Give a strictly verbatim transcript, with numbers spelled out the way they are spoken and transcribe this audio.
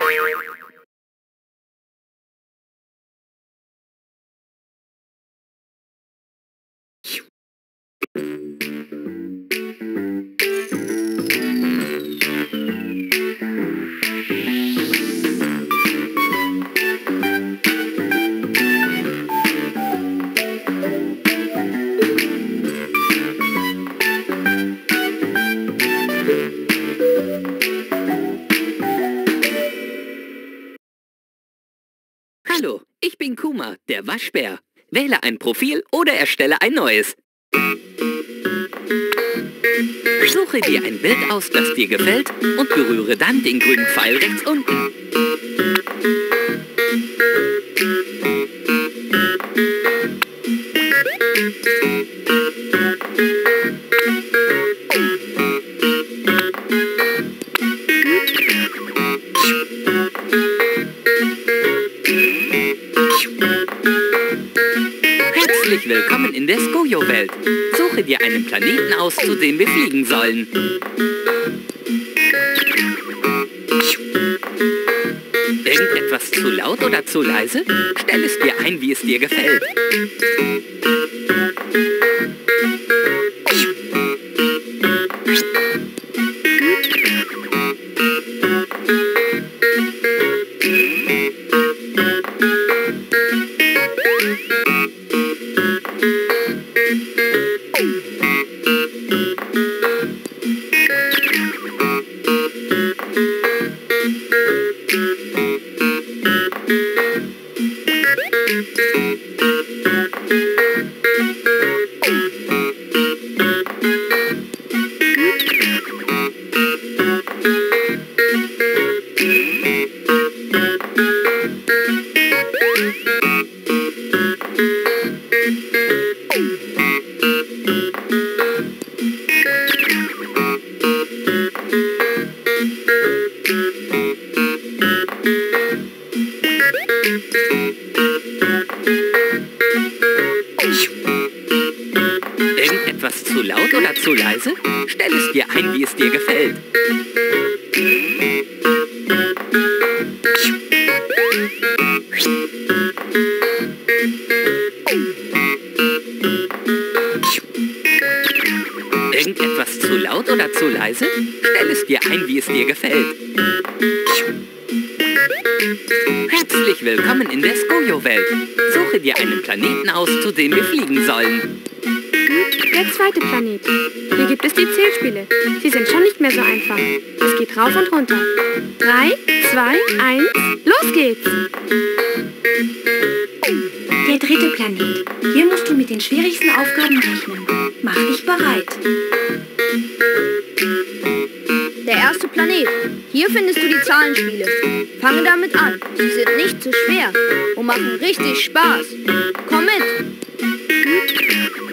Hallo, ich bin Kuma, der Waschbär. Wähle ein Profil oder erstelle ein neues. Suche dir ein Bild aus, das dir gefällt und berühre dann den grünen Pfeil rechts unten. Herzlich willkommen in der Skojo-Welt. Suche dir einen Planeten aus, zu dem wir fliegen sollen. Irgendetwas zu laut oder zu leise? Stell es dir ein, wie es dir gefällt. Irgendetwas zu laut oder zu leise? Stell es dir ein, wie es dir gefällt. Irgendetwas zu laut oder zu leise? Stell es dir ein, wie es dir gefällt. Herzlich willkommen in der Skojo-Welt. Suche dir einen Planeten aus, zu dem wir fliegen sollen. Der zweite Planet. Hier gibt es die Zählspiele. Sie sind schon nicht mehr so einfach. Es geht rauf und runter. Drei, zwei, eins, los geht's! Der dritte Planet. Hier musst du mit den schwierigsten Aufgaben rechnen. Mach dich bereit. Der erste Planet. Hier findest du die Zahlenspiele. Fange damit an. Sie sind nicht zu schwer und machen richtig Spaß. Komm mit!